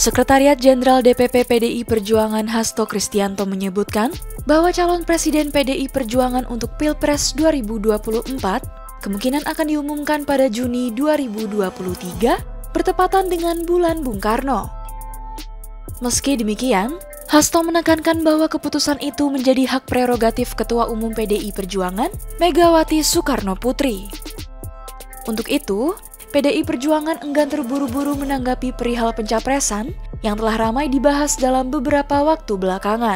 Sekretariat Jenderal DPP PDI Perjuangan Hasto Kristianto menyebutkan bahwa calon Presiden PDI Perjuangan untuk Pilpres 2024 kemungkinan akan diumumkan pada Juni 2023 bertepatan dengan bulan Bung Karno. Meski demikian, Hasto menekankan bahwa keputusan itu menjadi hak prerogatif Ketua Umum PDI Perjuangan, Megawati Soekarno Putri. Untuk itu, PDI Perjuangan enggan terburu-buru menanggapi perihal pencapresan yang telah ramai dibahas dalam beberapa waktu belakangan.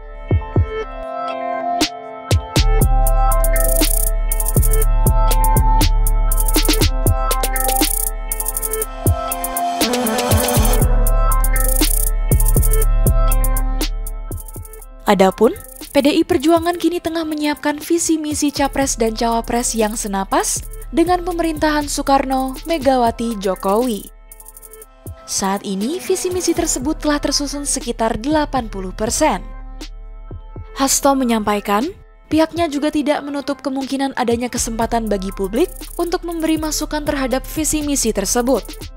Adapun, PDI Perjuangan kini tengah menyiapkan visi misi Capres dan Cawapres yang senapas dengan pemerintahan Soekarno, Megawati, Jokowi. Saat ini, visi misi tersebut telah tersusun sekitar 80%. Hasto menyampaikan, pihaknya juga tidak menutup kemungkinan adanya kesempatan bagi publik untuk memberi masukan terhadap visi misi tersebut.